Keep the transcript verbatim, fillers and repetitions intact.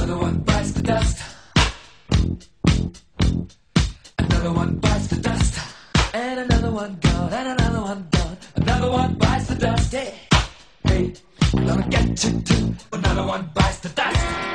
Another one bites the dust. Another one bites the dust. And another one gone, and another one gone. Another one bites the dust. Hey, hey, I'm gonna get you too. Another one bites the dust.